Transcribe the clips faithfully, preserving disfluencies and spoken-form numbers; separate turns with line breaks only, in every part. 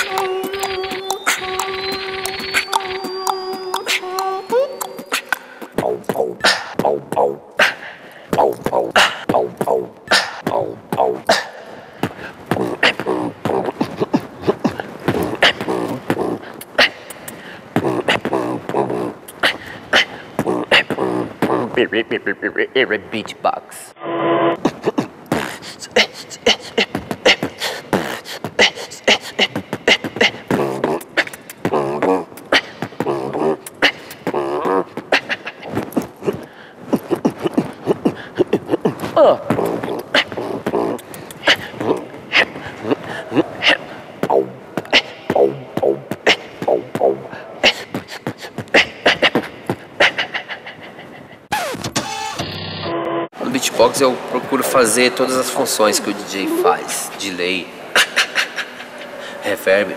Beatbox. No beatbox eu procuro fazer todas as funções que o D J faz: delay, reverb,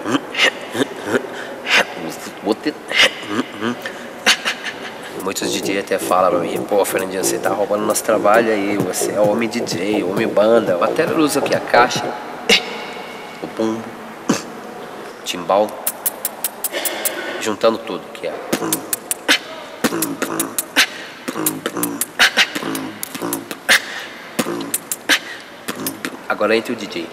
muitos D J até falam pra mim: pô, Fernandinho, você tá roubando nosso trabalho aí, você é homem D J, homem banda. Eu até uso aqui a caixa, o bumbo, timbal, juntando tudo, que é agora entre o D J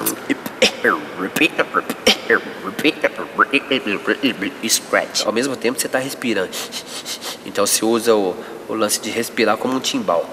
scratch. Ao mesmo tempo você está respirando, então se usa o, o lance de respirar como um timbal.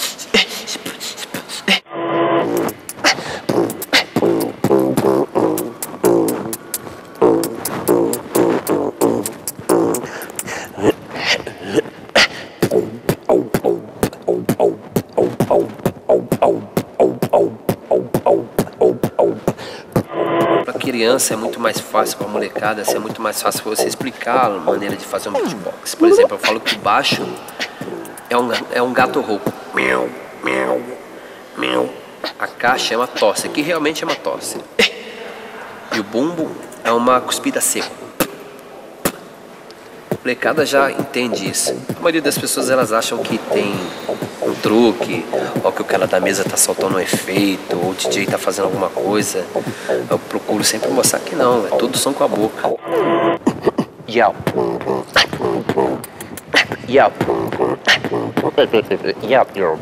Criança é muito mais fácil, para molecada é muito mais fácil você explicar a maneira de fazer um beatbox. Por exemplo, eu falo que o baixo é um, é um gato rouco. Miau, miau, miau. A caixa é uma tosse, que realmente é uma tosse. E o bumbo é uma cuspida seca. A molecada já entende isso. A maioria das pessoas elas acham que tem um truque, ou que o cara da mesa tá soltando um efeito, ou o D J tá fazendo alguma coisa. Eu procuro sempre mostrar que não, é tudo som com a boca. Yau. Yau. Yau.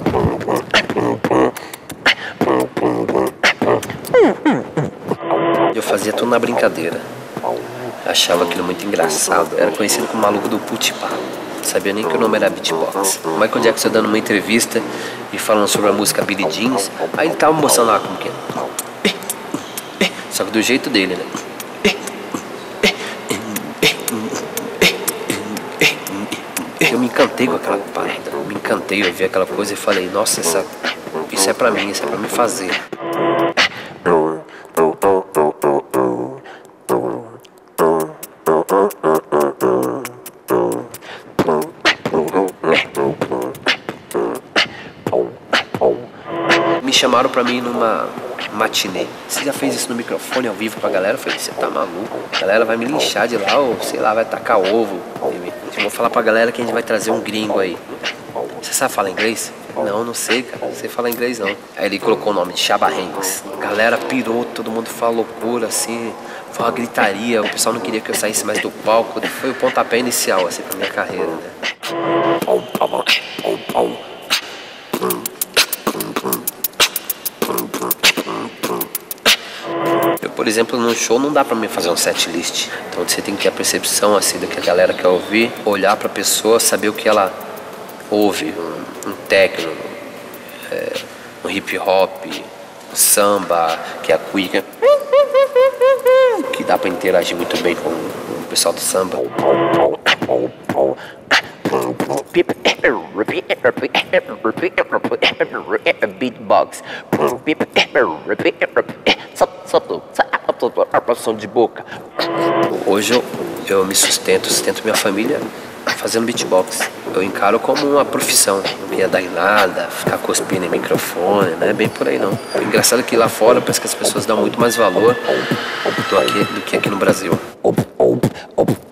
Eu fazia tudo na brincadeira. Achava aquilo muito engraçado. Era conhecido como maluco do putipá. Não sabia nem que o nome era beatbox. O Michael Jackson dando uma entrevista e falando sobre a música Billie Jeans. Aí ele tava mostrando lá como que é. Só que do jeito dele, né? Eu me encantei com aquela parada. Me encantei, eu vi aquela coisa e falei: nossa, essa, isso é pra mim, isso é pra me fazer. Me chamaram pra mim numa matinê. Você já fez isso no microfone ao vivo pra galera? Eu falei: você tá maluco? A galera vai me linchar de lá, ou sei lá, vai tacar ovo. Eu vou falar pra galera que a gente vai trazer um gringo aí. Você sabe falar inglês? Não, não sei, cara. Não sei falar inglês, não. Aí ele colocou o nome de Chaba Hanks. A galera pirou, todo mundo falou loucura, assim. Foi uma gritaria. O pessoal não queria que eu saísse mais do palco. Foi o pontapé inicial, assim, pra minha carreira, né? Eu, por exemplo, num show não dá pra mim fazer um set list. Então você tem que ter a percepção, assim, do que a galera quer ouvir. Olhar pra pessoa, saber o que ela ouve. Um, um techno, é, um hip hop, um samba, que é a cuica, que dá pra interagir muito bem com o pessoal do samba. Beatbox. Som de boca. Hoje eu, eu me sustento, sustento minha família fazendo beatbox. Eu encaro como uma profissão. Não ia dar em nada, ficar cuspindo em microfone, não é bem por aí não. O engraçado é que lá fora parece que as pessoas dão muito mais valor do que, do que aqui no Brasil.